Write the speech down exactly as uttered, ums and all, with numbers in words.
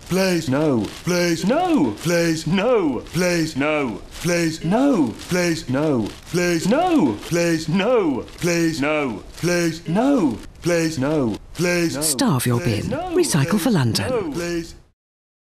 Vlees. No. Vlees. No. Vlees. No. Vlees. No. Vlees. No. Vlees. No. Vlees. No. Vlees. No. Vlees. No. Vlees. No. Vlees. No. Vlees. No. Starve your bin. No. Recycle for London. No. Vlees.